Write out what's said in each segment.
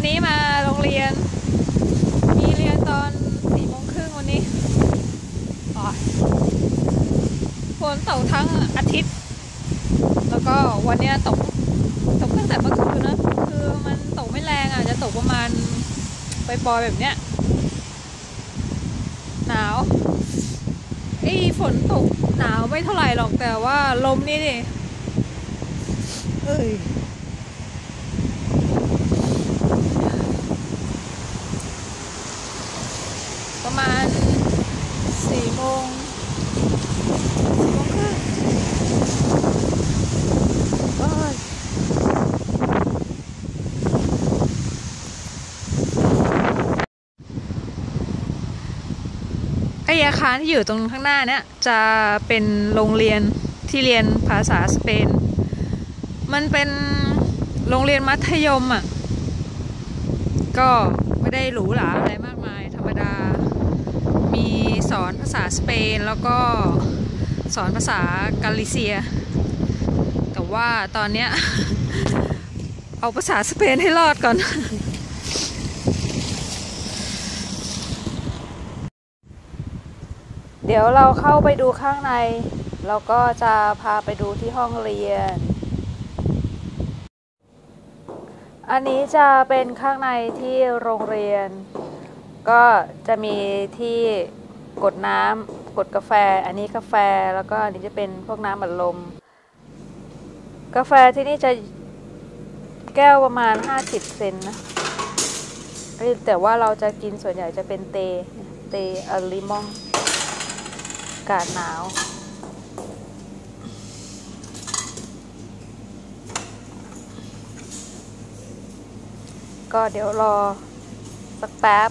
นี้มาโรงเรียนมีเรียนตอน4:30วันนี้ฝนตกทั้งอาทิตย์แล้วก็วันนี้ตกตั้งแต่เมื่อคืนนะคือมันตกไม่แรงจะตกประมาณปล่อยๆแบบเนี้ยหนาวฝนตกหนาวไม่เท่าไหร่หรอกแต่ว่าลมนี่ดิประมาณ4 โมงครึ่งอาคารที่อยู่ตรงข้างหน้าเนี่ยจะเป็นโรงเรียนที่เรียนภาษาสเปนมันเป็นโรงเรียนมัธยมก็ไม่ได้หรูหราอะไรมากมายธรรมดามีสอนภาษาสเปนแล้วก็สอนภาษากาลิเซียแต่ว่าตอนเนี้ย เอาภาษาสเปนให้รอดก่อนเดี๋ยวเราเข้าไปดูข้างในแล้วก็จะพาไปดูที่ห้องเรียนอันนี้จะเป็นข้างในที่โรงเรียนก็จะมีที่กดน้ำกดกาแฟอันนี้กาแฟแล้วก็อันนี้จะเป็นพวกน้ำอัดลมกาแฟที่นี่จะแก้วประมาณ50 เซนนะแต่ว่าเราจะกินส่วนใหญ่จะเป็นเตอะลิมองอากาศหนาวก็เดี๋ยวรอสักแป๊บ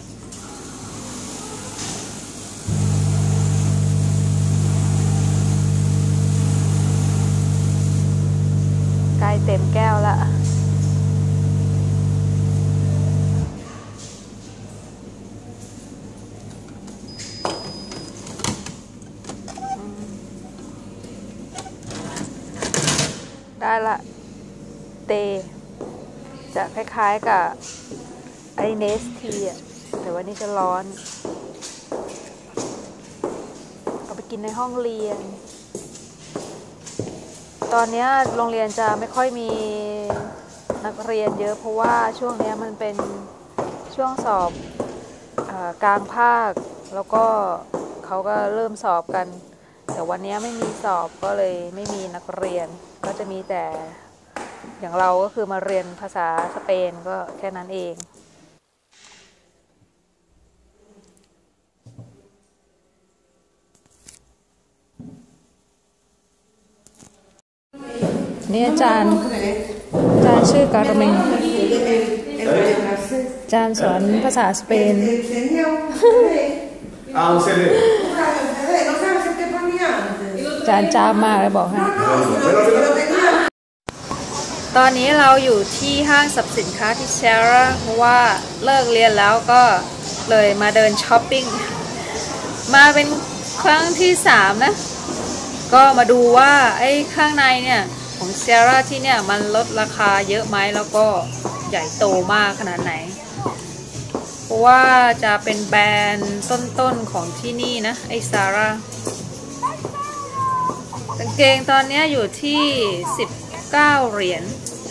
ใกล้เต็มแก้วละได้ละเตจะคล้ายๆกับไอเนสทีแต่ว่านี่จะร้อนเอาไปกินในห้องเรียนตอนนี้โรงเรียนจะไม่ค่อยมีนักเรียนเยอะเพราะว่าช่วงนี้มันเป็นช่วงสอบกลางภาคแล้วก็เขาก็เริ่มสอบกันแต่วันนี้ไม่มีสอบก็เลยไม่มีนักเรียนก็จะมีแต่อย่างเราก็คือมาเรียนภาษาสเปนก็แค่นั้นเองนี่อาจารย์ชื่อการ์เมนอาจารย์สอนภาษาสเปนอาจารย์จ้ามากเลยบอกให้ตอนนี้เราอยู่ที่ห้างสรรพสินค้าที่เซราเพราะว่าเลิกเรียนแล้วก็เลยมาเดินช้อปปิ้งมาเป็นครั้งที่3นะก็มาดูว่าข้างในเนี่ยของเซราที่เนี่ยมันลดราคาเยอะไหมแล้วก็ใหญ่โตมากขนาดไหนเพราะว่าจะเป็นแบรนด์ต้นๆของที่นี่นะซาร่ากางเกงตอนนี้อยู่ที่19 เหรียญ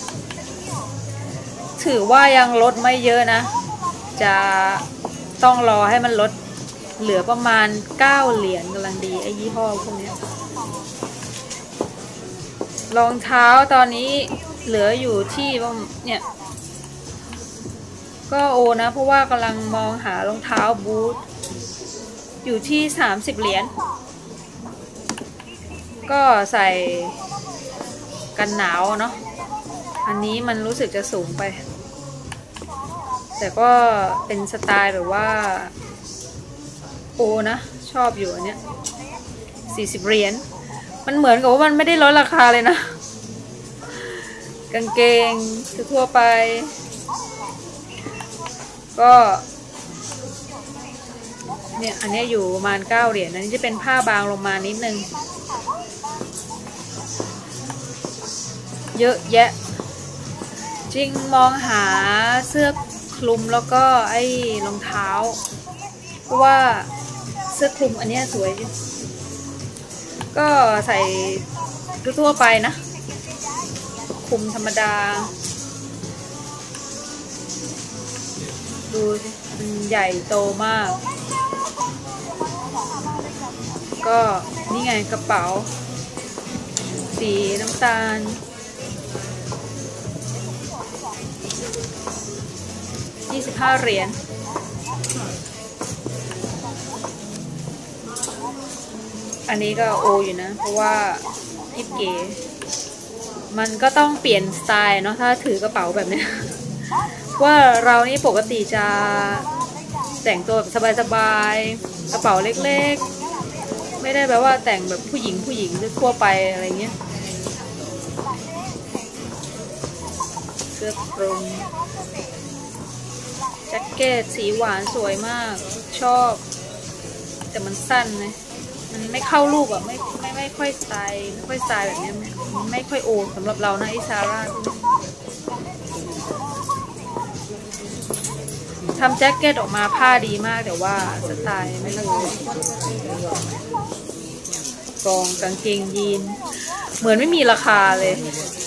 ถือว่ายังลดไม่เยอะนะจะต้องรอให้มันลดเหลือประมาณ9 เหรียญกำลังดียี่ห้อพวกนี้รองเท้าตอนนี้เหลืออยู่ที่เนี่ยก็โอนะเพราะว่ากำลังมองหารองเท้าบูทอยู่ที่30 เหรียญก็ใส่กันหนาวเนาะอันนี้มันรู้สึกจะสูงไปแต่ก็เป็นสไตล์แบบว่าโอนะชอบอยู่อันเนี้ย40 เหรียญมันเหมือนกับว่ามันไม่ได้ลดราคาเลยนะกางเกงทั่วไปก็เนี่ยอันนี้อยู่ประมาณ9 เหรียญอันนี้จะเป็นผ้าบางลงมานิดนึงเยอะแยะจริงมองหาเสื้อคลุมแล้วก็ไอ้รองเท้าเพราะว่าเสื้อคลุมอันนี้สวยก็ใส่ทั่วไปนะคลุมธรรมดาดูสิมันใหญ่โตมากก็นี่ไงกระเป๋าสีน้ำตาล25 เหรียญอันนี้ก็โออยู่นะเพราะว่าทิปเก๋มันก็ต้องเปลี่ยนสไตล์เนาะถ้าถือกระเป๋าแบบนี้ ว่าเรานี่ปกติจะแต่งตัวแบบสบายๆกระเป๋าเล็กๆไม่ได้แบบว่าแต่งแบบผู้หญิงทั่วไปอะไรเงี้ยเสื้อคลุมแจ็คเก็ตสีหวานสวยมากชอบแต่มันสั้นนะมันไม่เข้ารูปอ่ะไม่ค่อยสไตล์แบบนี้ไม่ค่อยโอสำหรับเรานะไอซาร่าทำแจ็คเก็ตออกมาผ้าดีมากแต่ว่าสไตล์ไม่เลยกองกางเกงยีนเหมือนไม่มีราคาเลย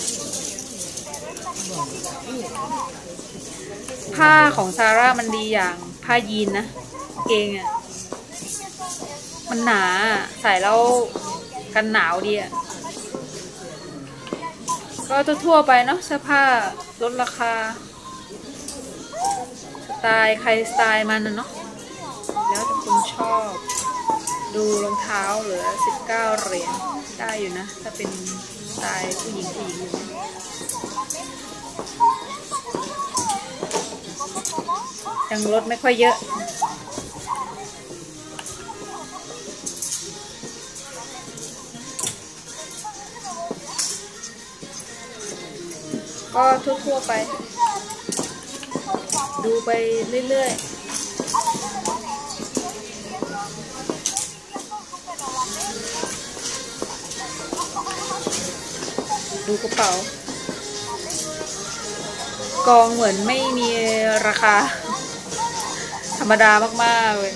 ผ้าของซาร่ามันดีอย่างผ้ายีนนะเกงอ่ะมันหนาใส่แล้วกันหนาวดีอ่ะก็ทั่วไปเนาะเสื้อผ้าลดราคาสไตล์ใครสไตล์มันนะเนาะแล้วแต่คุณชอบดูรองเท้าเหลือ19 เหรียญได้อยู่นะถ้าเป็นสไตล์ผู้หญิงยังลดไม่ค่อยเยอะก็ทั่วๆไปดูไปเรื่อยๆดูกระเป๋ากองเหมือนไม่มีราคาธรรมดามากๆเลย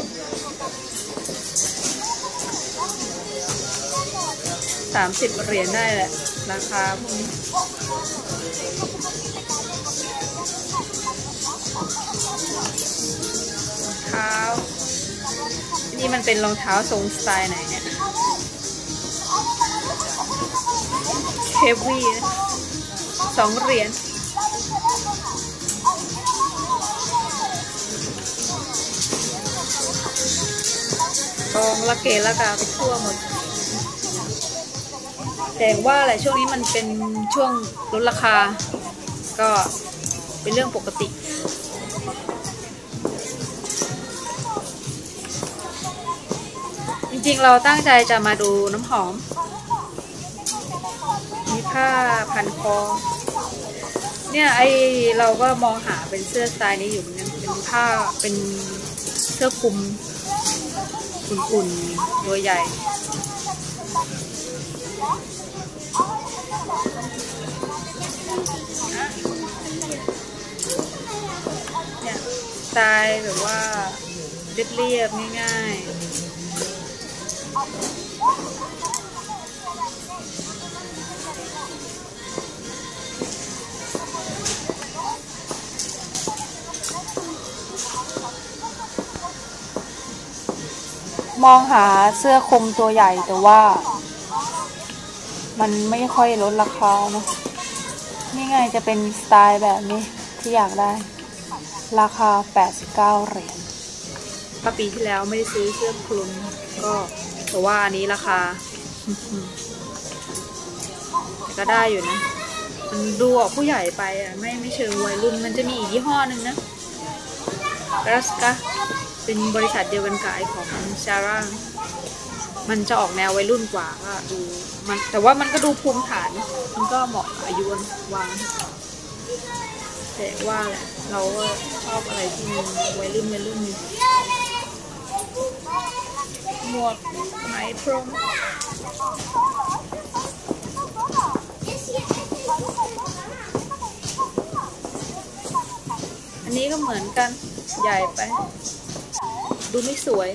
30 เหรียญได้แหละราคาพวกนี้เท้านี่มันเป็นรองเท้าทรงสไตล์ไหนเนี่ยเฮฟวี่2 เหรียญกองละเกละกาไปทั่วหมดแต่ว่าอะไรช่วงนี้มันเป็นช่วงลดราคาก็เป็นเรื่องปกติจริงๆเราตั้งใจจะมาดูน้ำหอมมีผ้าพันคอเนี่ยเราก็มองหาเป็นเสื้อสไตล์นี้อยู่เหมือนกันเป็นผ้าเป็นเสื้อคลุมอุ่นๆตัวใหญ่เนี่ยสไตล์แบบว่าเรียบๆง่ายๆมองหาเสื้อคลุมตัวใหญ่แต่ว่ามันไม่ค่อยลดราคานะนี่ไงจะเป็นสไตล์แบบนี้ที่อยากได้ราคา89 เหรียญปีที่แล้วไม่ได้ซื้อเสื้อคลุมก็แต่ว่าอันนี้ราคาแต่ก็ได้อยู่นะมันดูออกผู้ใหญ่ไปอ่ะไม่เชิงวัยรุ่นมันจะมีอีกยี่ห้อหนึ่งนะรัสกาเป็นบริษัทเดียวกันกับไอของซาร่ามันจะออกแนววัยรุ่นกว่าก็ดูมันแต่ว่ามันก็ดูภูมิฐานมันก็เหมาะอายุวางแต่ว่าแหละเราก็ชอบอะไรที่มันวัยรุ่นนี่หมวกไหมพรมอันนนี้ก็เหมือนกันใหญ่ไปดูไม่สวย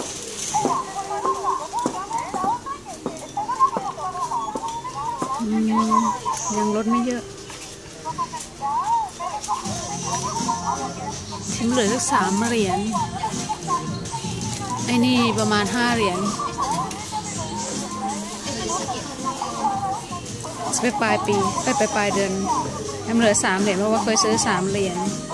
ยังลดไม่เยอะฉันเหลือสัก3 เหรียญไอ้นี่ประมาณ5 เหรียญไปปลายปีไปปลายเดือนยังเหลือ3 เหรียญเพราะว่าเคยซื้อ3 เหรียญ